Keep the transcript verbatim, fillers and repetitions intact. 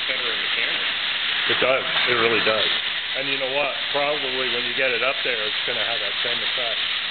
better in the camera. It does. It really does. And you know what? Probably when you get it up there, it's going to have that same effect.